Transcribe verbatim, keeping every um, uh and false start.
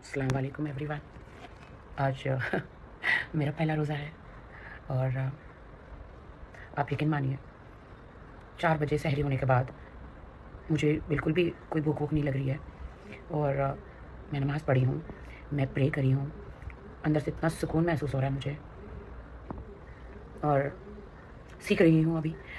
अस्सलाम वालेकुम एवरीवन। आज मेरा पहला रोज़ा है और आप यकीन मानिए चार बजे सहरी होने के बाद मुझे बिल्कुल भी कोई भूख वूख नहीं लग रही है और मैं नमाज़ पढ़ी हूँ, मैं प्रे करी हूँ, अंदर से इतना सुकून महसूस हो रहा है मुझे और सीख रही हूँ अभी